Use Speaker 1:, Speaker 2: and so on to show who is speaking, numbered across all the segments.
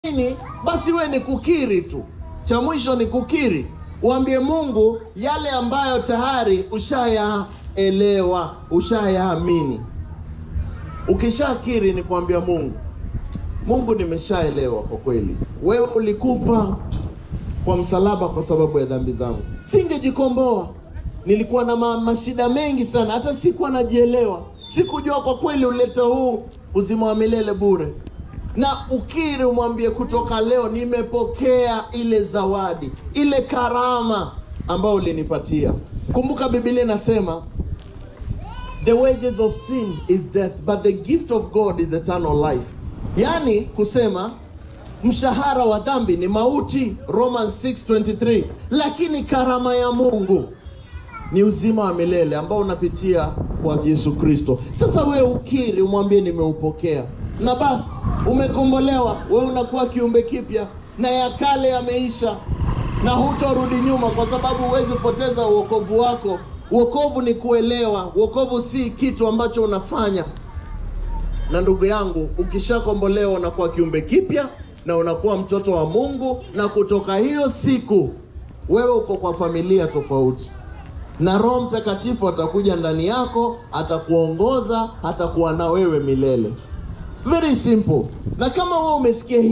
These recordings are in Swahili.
Speaker 1: kuamini, basi we ni kukiri tu. Cha mwisho ni kukiri. Uambie Mungu yale ambayo tayari ushayaelewa, ushayaamini. Ukishakiri ni kuambia Mungu nimeshaelewa kwa kweli. Wewe ulikufa kwa msalaba kwa sababu ya dhambi zangu. Singejikomboa. Nilikuwa na mashida mengi sana, hata sikuwa najielewa. Sikujua kwa kweli uleta huu uzima wa milele bure. Na ukiri umwambie kutoka leo nimepokea ile zawadi, ile karama ambayo ulinipatia. Kumbuka Biblia inasema the wages of sin is death, but the gift of God is eternal life. Yani kusema mshahara wa dhambi ni mauti, Romans 6:23, lakini karama ya Mungu ni uzima wa milele ambao unapitia kwa Yesu Kristo. Sasa wewe ukiri umwambie nimeupokea, na basi umekombolewa. Wewe unakuwa kiumbe kipya na ya kale yameisha, na hutorudi nyuma, kwa sababu huwezi poteza wokovu wako. Wokovu ni kuelewa. Wokovu si kitu ambacho unafanya. Na ndugu yangu, ukishakombolewa unakuwa kiumbe kipya na unakuwa mtoto wa Mungu, na kutoka hiyo siku wewe uko kwa familia tofauti. Na Roho Mtakatifu atakuja ndani yako, atakuongoza, atakuwa na wewe milele. Very simple. Na kama wewe umesikia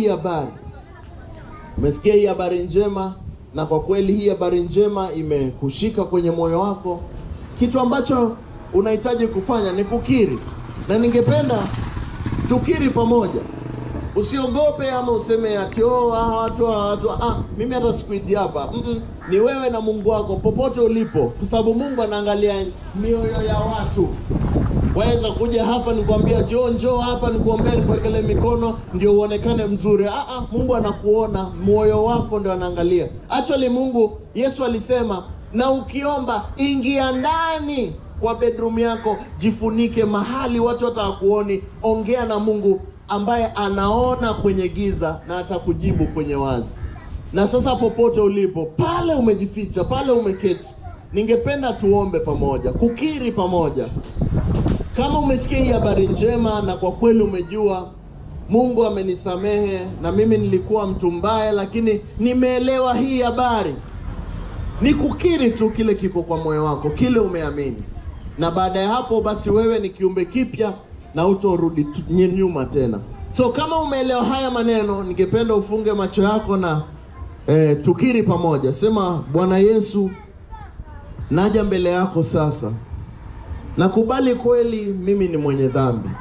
Speaker 1: hii habari njema, na kwa kweli hii habari njema imekushika kwenye moyo wako, kitu ambacho unahitaji kufanya ni kukiri. Na ningependa tukiri pamoja. Usiogope ama useme ati watu mimi hata sikuiti hapa. Ni wewe na Mungu wako popote ulipo, kwa sababu Mungu anaangalia mioyo ya watu. Waweza kuja hapa nikwambia njoo hapa nikuombee, nikuwekelee mikono ndio uonekane mzuri. Mungu anakuona, moyo wako ndio anaangalia. Actually Yesu alisema, na ukiomba ingia ndani kwa bedroom yako, jifunike mahali watu watakuoni, ongea na Mungu ambaye anaona kwenye giza na atakujibu kwenye wazi. Na sasa popote ulipo, pale umejificha, pale umeketi, ningependa tuombe pamoja, kukiri pamoja. Kama umesikia hii habari njema na kwa kweli umejua Mungu amenisamehe na mimi nilikuwa mtu mbaya, lakini nimeelewa hii habari, ni kukiri tu kile kiko kwa moyo wako, kile umeamini. Na baada ya hapo basi wewe ni kiumbe kipya na hutorudi nyuma tena. So kama umeelewa haya maneno, ningependa ufunge macho yako na tukiri pamoja. Sema, Bwana Yesu, naja mbele yako sasa. Nakubali kweli mimi ni mwenye dhambi,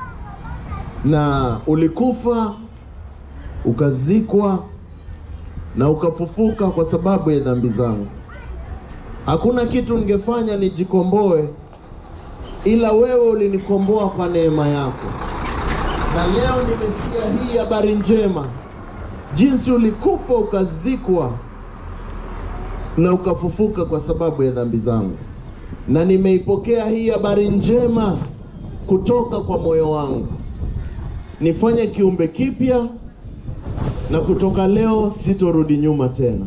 Speaker 1: na ulikufa, ukazikwa na ukafufuka kwa sababu ya dhambi zangu. Hakuna kitu ningefanya nijikomboe, ila wewe ulinikomboa kwa neema yako. Na leo nimesikia hii habari njema, jinsi ulikufa, ukazikwa na ukafufuka kwa sababu ya dhambi zangu. Na nimeipokea hii habari njema kutoka kwa moyo wangu. Nifanye kiumbe kipya, na kutoka leo sitorudi nyuma tena.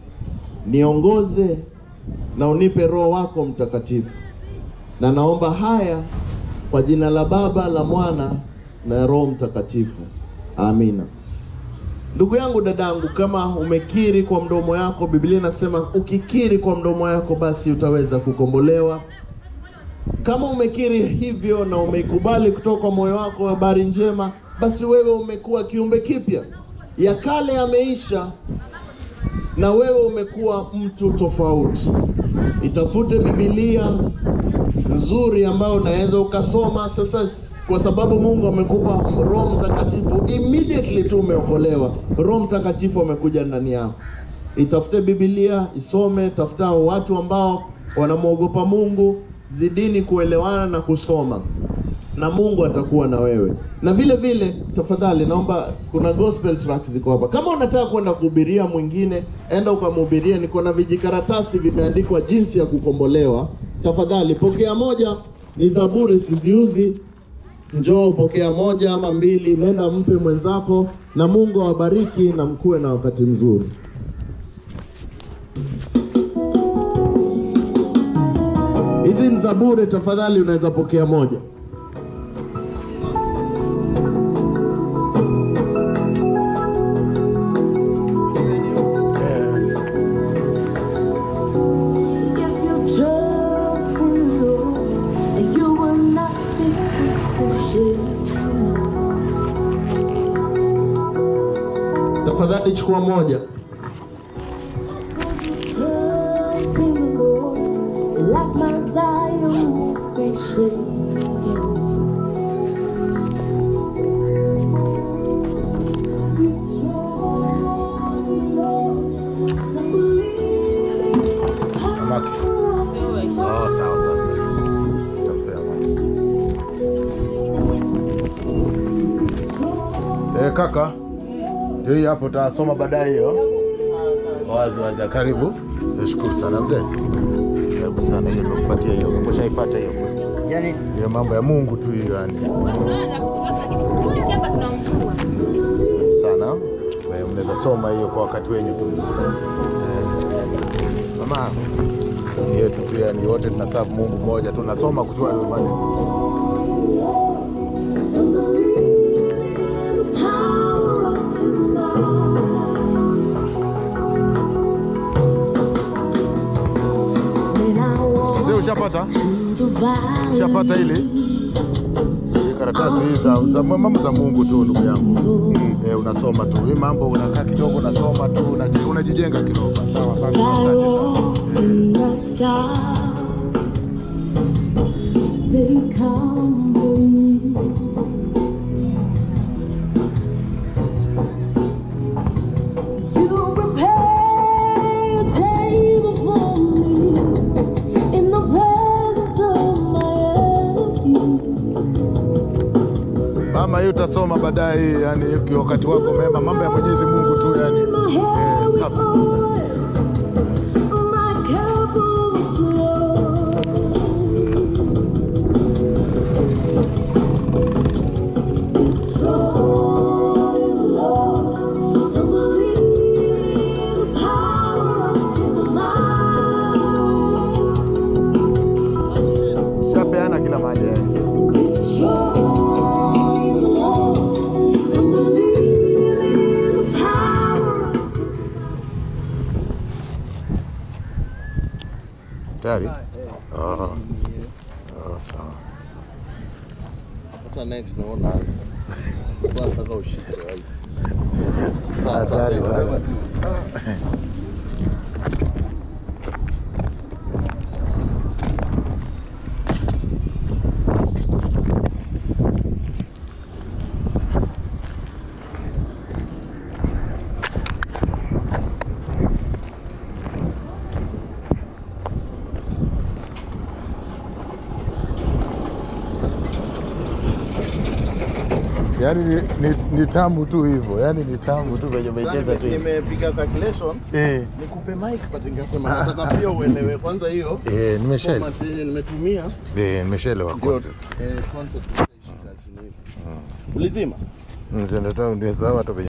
Speaker 1: Niongoze na unipe Roho wako Mtakatifu. Na naomba haya kwa jina la Baba, la Mwana na Roho Mtakatifu. Amina. Ndugu yangu, dadangu, kama umekiri kwa mdomo yako, Biblia inasema ukikiri kwa mdomo yako basi utaweza kukombolewa. Kama umekiri hivyo na umeikubali kutoka kwa moyo wako habari njema, basi wewe umekuwa kiumbe kipya. Ya kale yameisha na wewe umekuwa mtu tofauti. Itafute Biblia nzuri ambayo unaweza ukasoma sasa, kwa sababu Mungu amekupa Roho Mtakatifu. Immediately tu umeokolewa, Roho Mtakatifu amekuja ndani yako. Itafute Biblia, isome, tafuta watu ambao wanamwogopa Mungu, zidini kuelewana na kusoma, na Mungu atakuwa na wewe. Na vile vile tafadhali naomba, kuna gospel tracks ziko hapa. Kama unataka kwenda kuhubiria mwingine, enda ukamhubiria. Niko na vijikaratasi vimeandikwa jinsi ya kukombolewa. Tafadhali pokea moja, ni za bure, siziuzi. Njoo pokea moja ama mbili, nenda mpe mwenzako, na Mungu awabariki na mkuwe na wakati mzuri. Hizi ni za bure, tafadhali unaweza pokea moja. Tafadhali chukua moja.
Speaker 2: Kaka, hii hapo utasoma baadaye hiyo. Wazi karibu. Nashukuru sana mzee. Karibu sana, hiyo nimekupatia hiyo. Umeshaipata hiyo post. Yaani hiyo mambo ya Mungu tu hiyo yani. Sana. Wewe unaweza soma hiyo kwa wakati wenyu tu. Mama, yetu tu yani wote tunasafu Mungu mmoja, tunasoma kutoa imani. Ushapata ile karatasi za mambo za Mungu tu ndugu yangu. Unasoma tu. Hii mambo unakaa kidogo unasoma tu, unajijenga kidogo. Mama, hiyo utasoma baadaye yani wakati wako mema, mambo ya Mwenyezi Mungu tu yani. Safi sana. Shapeana kila mahali yani. Tayari? Sawa.
Speaker 1: Sasa next naona anza. Sasa nataka ushike right.
Speaker 2: Sawa. Yaani ni tamu tu hivyo. Yaani ni tamu tu venye umecheza tu.
Speaker 1: Nimepiga calculation. Nikupe mic but ningesema nataka pia uelewe kwanza hiyo.
Speaker 2: Nimeshaelewa.
Speaker 1: Nimetumia.
Speaker 2: Nimeshaelewa concept.
Speaker 1: Concept hivi. Ulizima?
Speaker 2: Ndio sawa tu.